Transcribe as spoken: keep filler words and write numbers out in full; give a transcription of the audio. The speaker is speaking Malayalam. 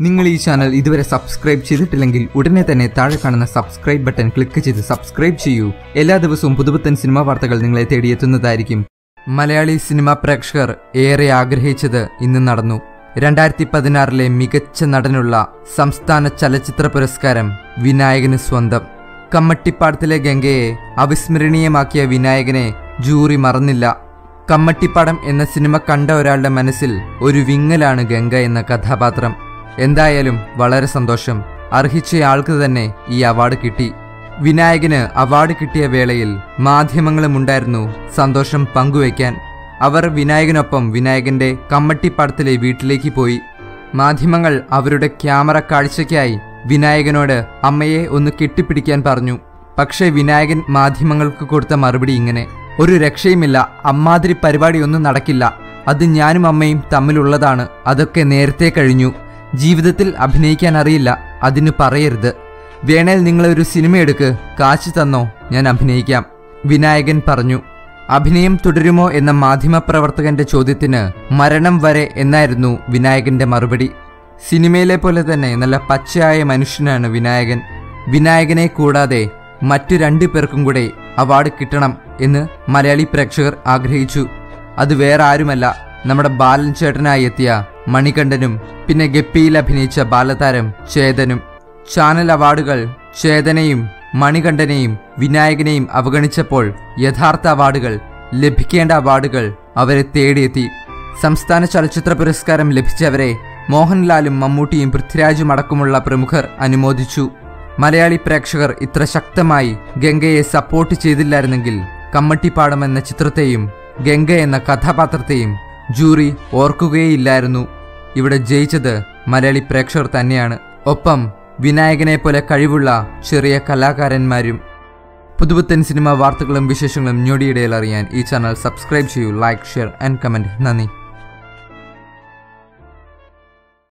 നിങ്ങൾ ഈ ചാനൽ ഇതുവരെ സബ്സ്ക്രൈബ് ചെയ്തിട്ടില്ലെങ്കിൽ ഉടനെ തന്നെ താഴെ കാണുന്ന സബ്സ്ക്രൈബ് ബട്ടൺ ക്ലിക്ക് ചെയ്ത് സബ്സ്ക്രൈബ് ചെയ്യൂ. എല്ലാ ദിവസവും പുതുപുത്തൻ സിനിമാ വാർത്തകൾ നിങ്ങളെ തേടിയെത്തുന്നതായിരിക്കും. മലയാളി സിനിമാ പ്രേക്ഷകർ ഏറെ ആഗ്രഹിച്ചത് ഇന്ന് നടന്നു. രണ്ടായിരത്തി പതിനാറിലെ മികച്ച നടനുള്ള സംസ്ഥാന ചലച്ചിത്ര പുരസ്കാരം വിനായകന് സ്വന്തം. കമ്മട്ടിപ്പാടത്തിലെ ഗംഗയെ അവിസ്മരണീയമാക്കിയ വിനായകനെ ജൂറി മറന്നില്ല. കമ്മട്ടിപ്പാടം എന്ന സിനിമ കണ്ട ഒരാളുടെ മനസ്സിൽ ഒരു വിങ്ങലാണ് ഗംഗ എന്ന കഥാപാത്രം. എന്തായാലും വളരെ സന്തോഷം. അർഹിച്ചയാൾക്ക് തന്നെ ഈ അവാർഡ് കിട്ടി. വിനായകന് അവാർഡ് കിട്ടിയ വേളയിൽ മാധ്യമങ്ങളുമുണ്ടായിരുന്നു സന്തോഷം പങ്കുവയ്ക്കാൻ. അവർ വിനായകനൊപ്പം വിനായകന്റെ കമ്മട്ടിപ്പാടത്തിലെ വീട്ടിലേക്ക് പോയി. മാധ്യമങ്ങൾ അവരുടെ ക്യാമറ കാഴ്ചയ്ക്കായി വിനായകനോട് അമ്മയെ ഒന്ന് കെട്ടിപ്പിടിക്കാൻ പറഞ്ഞു. പക്ഷേ വിനായകൻ മാധ്യമങ്ങൾക്ക് കൊടുത്ത മറുപടി ഇങ്ങനെ: ഒരു രക്ഷയുമില്ല, അമ്മാതിരി പരിപാടിയൊന്നും നടക്കില്ല. അത് ഞാനും അമ്മയും തമ്മിലുള്ളതാണ്. അതൊക്കെ നേരത്തെ കഴിഞ്ഞു. ജീവിതത്തിൽ അഭിനയിക്കാൻ അറിയില്ല, അതിന് പറയരുത്. വേണേൽ നിങ്ങളൊരു സിനിമ എടുക്ക്, കാശ് തന്നോ, ഞാൻ അഭിനയിക്കാം, വിനായകൻ പറഞ്ഞു. അഭിനയം തുടരുമോ എന്ന മാധ്യമപ്രവർത്തകന്റെ ചോദ്യത്തിന് മരണം വരെ എന്നായിരുന്നു വിനായകന്റെ മറുപടി. സിനിമയിലെ പോലെ തന്നെ നല്ല പച്ചയായ മനുഷ്യനാണ് വിനായകൻ. വിനായകനെ കൂടാതെ മറ്റു രണ്ടു പേർക്കും കൂടെ അവാർഡ് കിട്ടണം എന്ന് മലയാളി പ്രേക്ഷകർ ആഗ്രഹിച്ചു. അത് വേറെ ആരുമല്ല, നമ്മുടെ ബാലൻ ചേട്ടനായി എത്തിയ മണികണ്ഠനും പിന്നെ ഗപ്പിയിൽ അഭിനയിച്ച ബാലതാരം ചേതനും. ചാനൽ അവാർഡുകൾ ചേതനെയും മണികണ്ഠനെയും വിനായകനെയും അവഗണിച്ചപ്പോൾ യഥാർത്ഥ അവാർഡുകൾ, ലഭിക്കേണ്ട അവാർഡുകൾ അവരെ തേടിയെത്തി. സംസ്ഥാന ചലച്ചിത്ര പുരസ്കാരം ലഭിച്ചവരെ മോഹൻലാലും മമ്മൂട്ടിയും പൃഥ്വിരാജും അടക്കമുള്ള പ്രമുഖർ അനുമോദിച്ചു. മലയാളി പ്രേക്ഷകർ ഇത്ര ശക്തമായി ഗംഗയെ സപ്പോർട്ട് ചെയ്തില്ലായിരുന്നെങ്കിൽ കമ്മട്ടിപ്പാടം എന്ന ചിത്രത്തെയും ഗംഗ എന്ന കഥാപാത്രത്തെയും ജൂറി ഓർക്കുകയില്ലായിരുന്നു. ഇവിടെ ജയിച്ചത് മലയാളി പ്രേക്ഷകർ തന്നെയാണ്. ഒപ്പം വിനായകനെ പോലെ കഴിവുള്ള ചെറിയ കലാകാരന്മാരും. പുതുപുത്തൻ സിനിമ വാർത്തകളും വിശേഷങ്ങളും ഞൊടിയിടയിൽ അറിയാൻ ഈ ചാനൽ സബ്സ്ക്രൈബ് ചെയ്യൂ. Like, share and comment. നന്ദി.